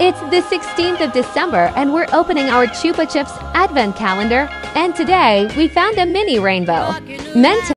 It's the 16th of December and we're opening our Chupa Chups Advent Calendar. And today we found a mini rainbow. Meant to